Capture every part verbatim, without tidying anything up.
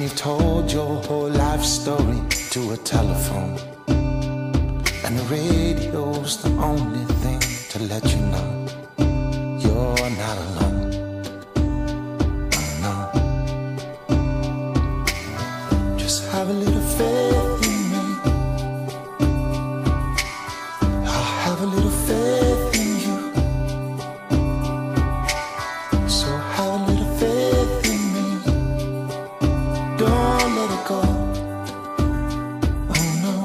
you've told your whole life story to a telephone, and the radio's the only thing to let you know you're not alone. Oh no. Just have a little faith in me. I'll have a little faith in you. So have a little faith in me. Don't let it go. Oh no.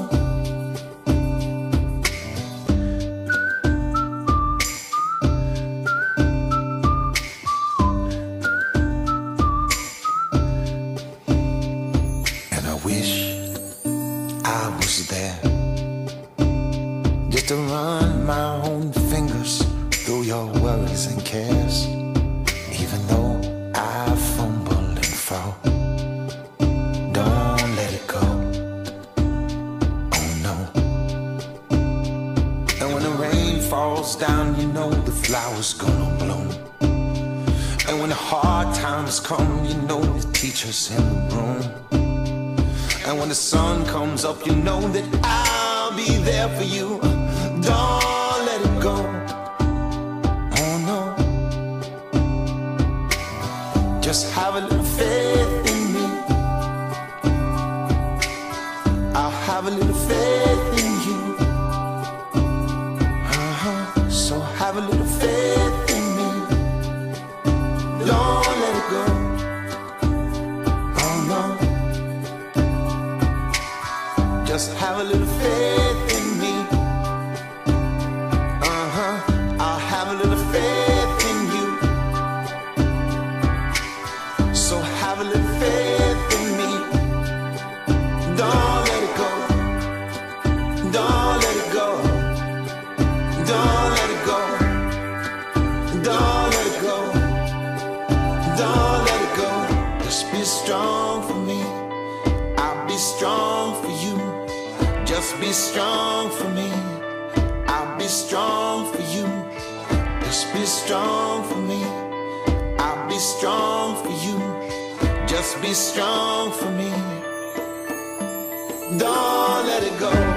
And I wish I was there, just to run my own fingers through your worries and cares. Even though I fumble and fall, don't let it go. Oh no. And when the rain falls down, you know the flowers gonna bloom. And when the hard times come, you know the teacher's in the room. And when the sun comes up, you know that I'll be there for you. Don't let it go. Oh no. Just have a little faith in me. I'll have a little faith in you. Uh-huh. So have a little faith in me. Don't let it go. Oh no. Just have a little faith in me. Uh-huh. I'll have a little faith in you. So have a little faith in me. Don't let it go. Don't let it go. Don't let it go. Don't let it go. Don't let it go. Just be strong for me. I'll be strong for you. Just be strong for me. I'll be strong for you. Just be strong for me. I'll be strong for you. Just be strong for me. Don't let it go.